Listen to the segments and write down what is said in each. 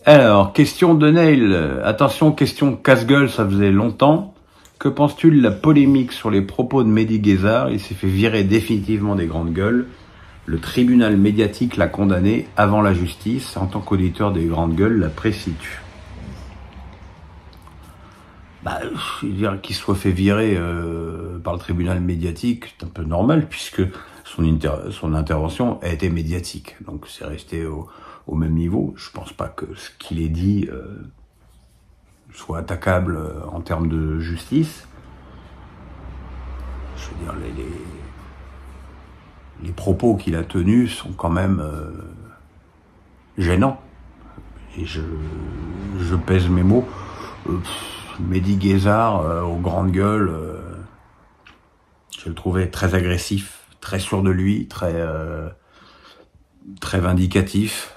Alors, question de Neil. Attention, question casse-gueule, ça faisait longtemps. Que penses-tu de la polémique sur les propos de Mehdi Guézard? Il s'est fait virer définitivement des grandes gueules. Le tribunal médiatique l'a condamné avant la justice. En tant qu'auditeur des grandes gueules, l'apprécies-tu? Je veux dire qu'il soit fait virer par le tribunal médiatique, c'est un peu normal puisque son intervention a été médiatique. Donc c'est resté au même niveau. Je pense pas que ce qu'il ait dit soit attaquable en termes de justice. Je veux dire, les propos qu'il a tenus sont quand même gênants. Et je pèse mes mots. Mehdi Guézard, aux grandes gueules, je le trouvais très agressif, très sûr de lui, très vindicatif.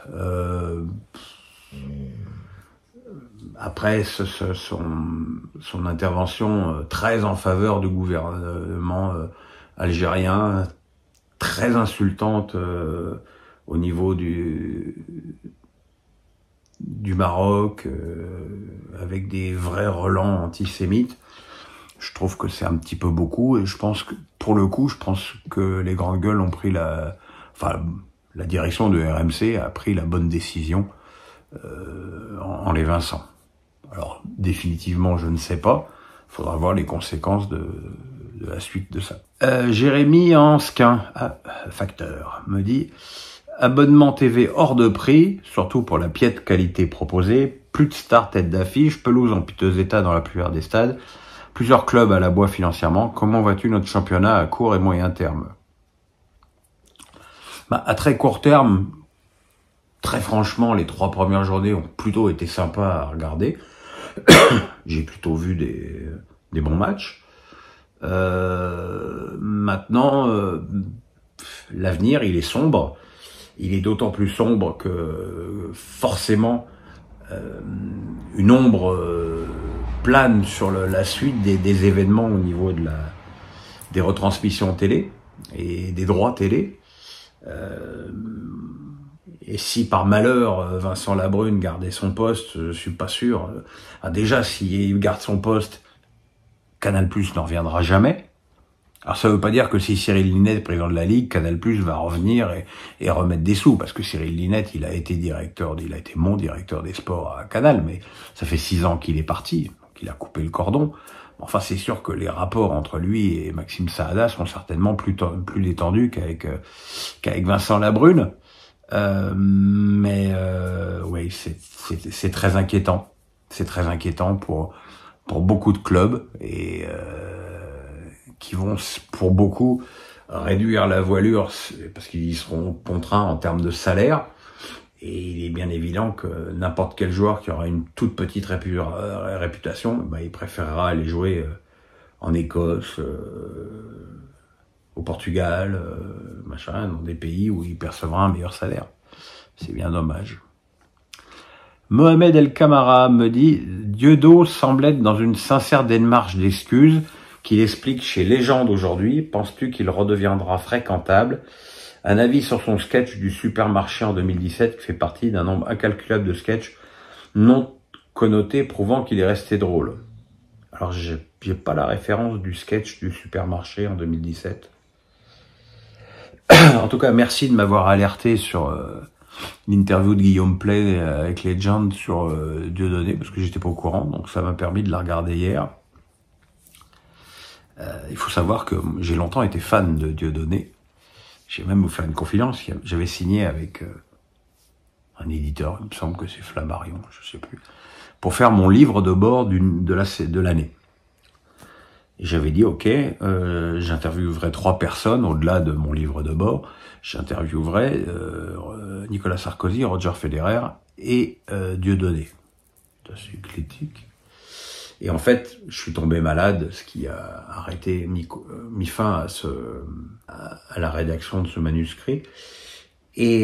Après son intervention très en faveur du gouvernement algérien, très insultante au niveau du Maroc, avec des vrais relents antisémites, je trouve que c'est un petit peu beaucoup, et je pense que, pour le coup, les grandes gueules ont pris la direction de RMC a pris la bonne décision en l'évinçant. Alors, définitivement, je ne sais pas. Il faudra voir les conséquences de la suite de ça. Jérémy Ansquin, facteur, me dit: abonnement TV hors de prix, surtout pour la piètre qualité proposée, plus de stars tête d'affiche, pelouse en piteux état dans la plupart des stades, plusieurs clubs à la boie financièrement. Comment vois-tu notre championnat à court et moyen terme? À très court terme, très franchement, les 3 premières journées ont plutôt été sympas à regarder. J'ai plutôt vu des bons matchs. Maintenant, l'avenir, il est sombre. Il est d'autant plus sombre que forcément une ombre plane sur la suite des événements au niveau des retransmissions télé et des droits télé. Et si par malheur Vincent Labrune gardait son poste, je suis pas sûr. Déjà, s'il garde son poste, Canal+ n'en reviendra jamais. Alors ça veut pas dire que si Cyril Linette, président de la Ligue, Canal+ va revenir et remettre des sous, parce que Cyril Linette, il a été mon directeur des sports à Canal, mais ça fait 6 ans qu'il est parti, donc il a coupé le cordon. Enfin, c'est sûr que les rapports entre lui et Maxime Saada sont certainement plus détendus qu'avec Vincent Labrune. Oui, c'est très inquiétant. C'est très inquiétant pour beaucoup de clubs et qui vont, pour beaucoup, réduire la voilure parce qu'ils seront contraints en termes de salaire. Et il est bien évident que n'importe quel joueur qui aura une toute petite réputation, il préférera aller jouer en Écosse, au Portugal, dans des pays où il percevra un meilleur salaire. C'est bien dommage. Mohamed El Kamara me dit: Dieudo semble être dans une sincère démarche d'excuses qu'il explique chez Légende aujourd'hui. Penses-tu qu'il redeviendra fréquentable? Un avis sur son sketch du supermarché en 2017 qui fait partie d'un nombre incalculable de sketchs non connotés prouvant qu'il est resté drôle. Alors j'ai pas la référence du sketch du supermarché en 2017. En tout cas, merci de m'avoir alerté sur l'interview de Guillaume Play avec Legend sur Dieudonné, parce que j'étais pas au courant, donc ça m'a permis de la regarder hier. Il faut savoir que j'ai longtemps été fan de Dieudonné. J'ai même vous faire une confidence, j'avais signé avec un éditeur, il me semble que c'est Flammarion, je sais plus, pour faire mon livre de bord de l'année. Et j'avais dit, ok, j'interviewerai 3 personnes au-delà de mon livre de bord. J'interviewerai Nicolas Sarkozy, Roger Federer et Dieudonné. C'est éclectique. Et en fait, je suis tombé malade, ce qui a mis fin à la rédaction de ce manuscrit. Et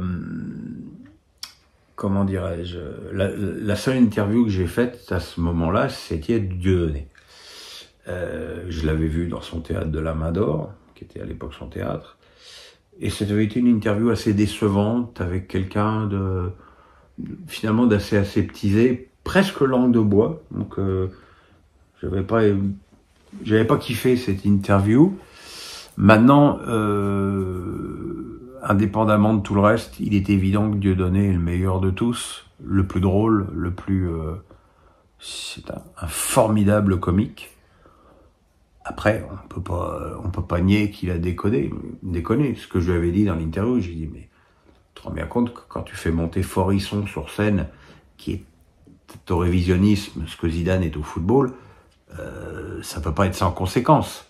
comment dirais-je, la seule interview que j'ai faite à ce moment-là, c'était Dieudonné. Je l'avais vu dans son théâtre de la Main d'Or, qui était à l'époque son théâtre. Et ça avait été une interview assez décevante avec quelqu'un finalement d'assez aseptisé, presque langue de bois. Donc j'avais pas kiffé cette interview. Maintenant, indépendamment de tout le reste, il est évident que Dieudonné est le meilleur de tous, le plus drôle, c'est un formidable comique. Après, on peut pas nier qu'il a déconné. Ce que je lui avais dit dans l'interview, j'ai dit, mais tu te rends bien compte que quand tu fais monter Forisson sur scène, qui est au révisionnisme, ce que Zidane est au football, ça peut pas être sans conséquence.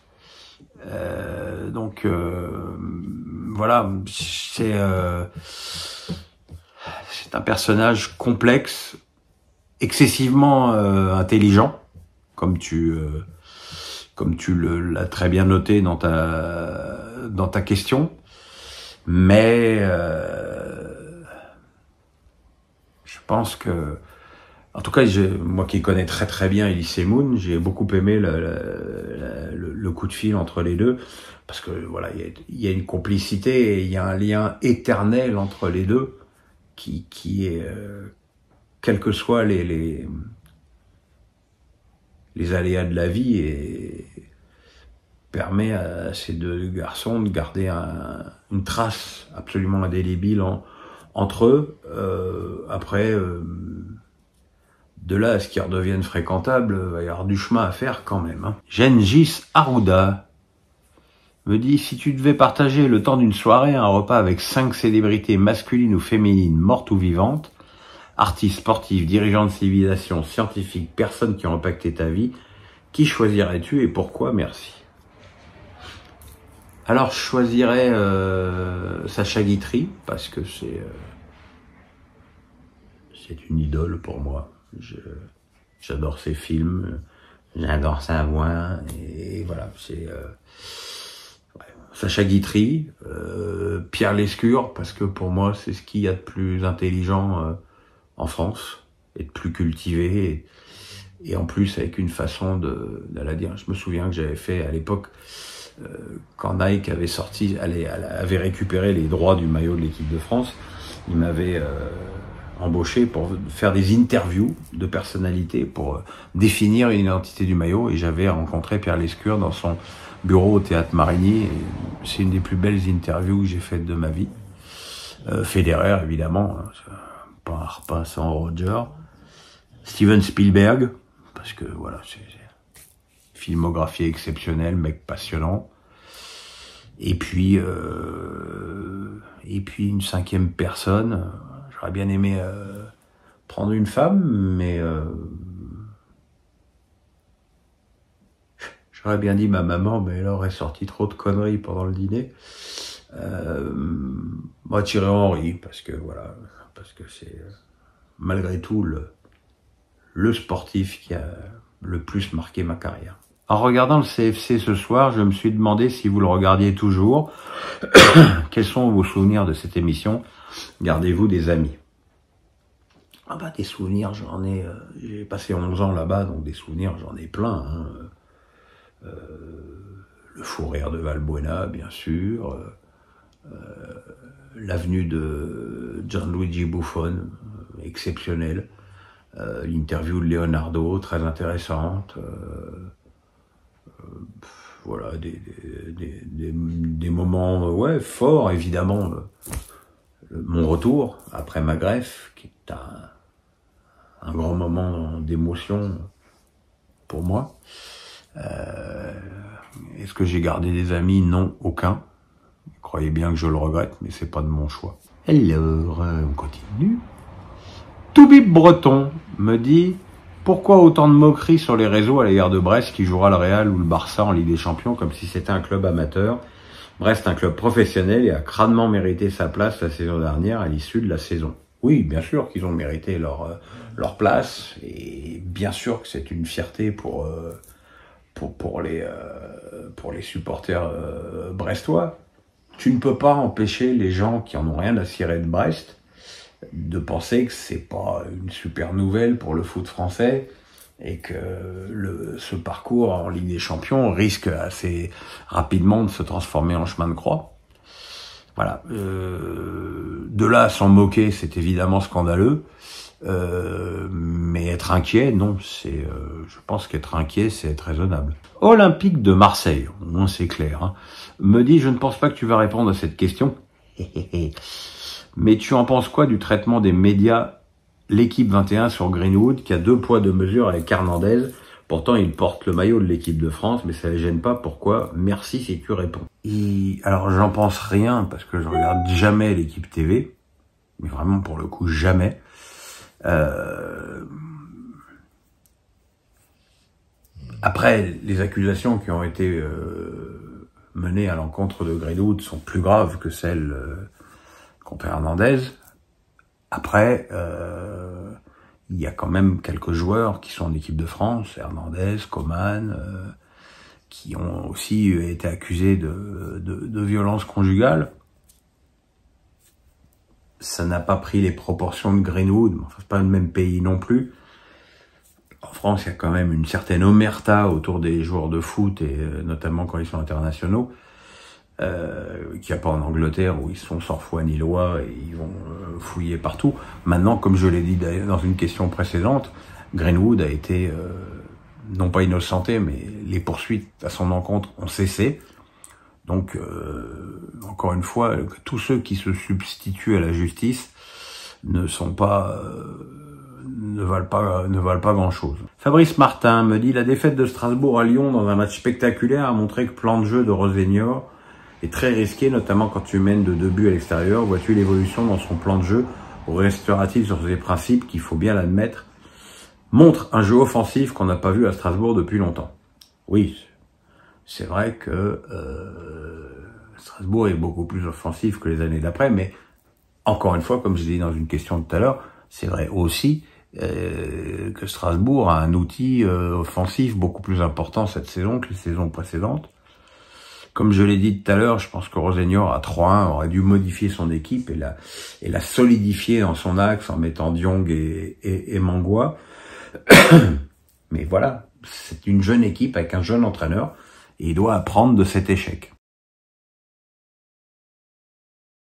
Donc voilà, c'est un personnage complexe, excessivement intelligent, comme tu l'as très bien noté dans ta question, mais je pense que, en tout cas, moi qui connais très très bien Elie Moon, j'ai beaucoup aimé le coup de fil entre les deux, parce que voilà, il y a une complicité et il y a un lien éternel entre les deux qui est, quels que soient les aléas de la vie, et permet à ces deux garçons de garder une trace absolument indélébile entre eux. Après, de là à ce qu'ils redeviennent fréquentables, il va y avoir du chemin à faire quand même. Hein. Gengis Arruda me dit, si tu devais partager le temps d'une soirée, un repas avec 5 célébrités masculines ou féminines, mortes ou vivantes, artistes, sportifs, dirigeants de civilisation, scientifiques, personnes qui ont impacté ta vie, qui choisirais-tu et pourquoi? Merci. Alors, je choisirais Sacha Guitry, parce que c'est une idole pour moi. J'adore ses films, j'adore sa voix, et voilà, c'est Sacha Guitry, Pierre Lescure, parce que pour moi, c'est ce qu'il y a de plus intelligent en France, et de plus cultivé, et en plus avec une façon de la dire. Je me souviens que j'avais fait à l'époque, quand Nike avait récupéré les droits du maillot de l'équipe de France, il m'avait embauché pour faire des interviews de personnalités pour définir une identité du maillot, et j'avais rencontré Pierre Lescure dans son bureau au Théâtre Marigny, et c'est une des plus belles interviews que j'ai faites de ma vie. Federer, évidemment, pas un repas sans Roger. Steven Spielberg, parce que voilà, c'est filmographie exceptionnelle, mec passionnant. Et puis une 5e personne, j'aurais bien aimé prendre une femme, mais j'aurais bien dit ma maman, mais elle aurait sorti trop de conneries pendant le dîner. Moi, Thierry Henry, parce que c'est malgré tout le sportif qui a le plus marqué ma carrière. En regardant le CFC ce soir, je me suis demandé si vous le regardiez toujours. Quels sont vos souvenirs de cette émission? Gardez-vous des amis? Ah bah des souvenirs, j'en ai. J'ai passé 11 ans là-bas, donc des souvenirs, j'en ai plein. Hein. Le fou rire de Valbuena, bien sûr. L'avenue de Gianluigi Buffon, exceptionnelle. L'interview de Leonardo, très intéressante. Voilà, des moments forts, évidemment. Mon retour après ma greffe, qui est un grand moment d'émotion pour moi. Est-ce que j'ai gardé des amis? Non, aucun. Croyez bien que je le regrette, mais c'est pas de mon choix. Alors, on continue. Toubib Breton me dit, pourquoi autant de moqueries sur les réseaux à l'égard de Brest qui jouera le Real ou le Barça en Ligue des Champions comme si c'était un club amateur? Brest est un club professionnel et a crânement mérité sa place la saison dernière à l'issue de la saison. Oui, bien sûr qu'ils ont mérité leur place, et bien sûr que c'est une fierté pour les supporters brestois. Tu ne peux pas empêcher les gens qui en ont rien à cirer de Brest de penser que c'est pas une super nouvelle pour le foot français, et que ce parcours en Ligue des Champions risque assez rapidement de se transformer en chemin de croix. Voilà. De là à s'en moquer, c'est évidemment scandaleux. Mais être inquiet, non, je pense qu'être inquiet, c'est être raisonnable. Olympique de Marseille, au moins c'est clair, hein, me dit, je ne pense pas que tu vas répondre à cette question, mais tu en penses quoi du traitement des médias, l'équipe 21 sur Greenwood, qui a 2 poids 2 mesures avec Hernandez, pourtant il porte le maillot de l'équipe de France, mais ça ne les gêne pas, pourquoi? Merci si tu réponds. Alors j'en pense rien, parce que je regarde jamais l'équipe TV, mais vraiment pour le coup jamais. Après, les accusations qui ont été menées à l'encontre de Greenwood sont plus graves que celles contre Hernandez. Après, il y a quand même quelques joueurs qui sont en équipe de France, Hernandez, Coman, qui ont aussi été accusés de violence conjugale. Ça n'a pas pris les proportions de Greenwood, mais enfin, c'est pas le même pays non plus. En France, il y a quand même une certaine omerta autour des joueurs de foot, et notamment quand ils sont internationaux, qu'il n'y a pas en Angleterre où ils sont sans foi ni loi et ils vont fouiller partout. Maintenant, comme je l'ai dit d'ailleurs dans une question précédente, Greenwood a été, non pas innocenté, mais les poursuites à son encontre ont cessé. Donc, encore une fois, tous ceux qui se substituent à la justice ne valent pas grand-chose. Fabrice Martin me dit, la défaite de Strasbourg à Lyon dans un match spectaculaire a montré que le plan de jeu de Rosenior est très risqué, notamment quand tu mènes de 2 buts à l'extérieur. Vois-tu l'évolution dans son plan de jeu, ou restera-t-il sur ses principes, qu'il faut bien l'admettre, montre un jeu offensif qu'on n'a pas vu à Strasbourg depuis longtemps? Oui, c'est vrai que Strasbourg est beaucoup plus offensif que les années d'après, mais encore une fois, comme je l'ai dit dans une question tout à l'heure, c'est vrai aussi que Strasbourg a un outil offensif beaucoup plus important cette saison que les saisons précédentes. Comme je l'ai dit tout à l'heure, je pense que Rosenior à 3-1 aurait dû modifier son équipe et la solidifier dans son axe en mettant Diong et Mangua. Mais voilà, c'est une jeune équipe avec un jeune entraîneur et il doit apprendre de cet échec.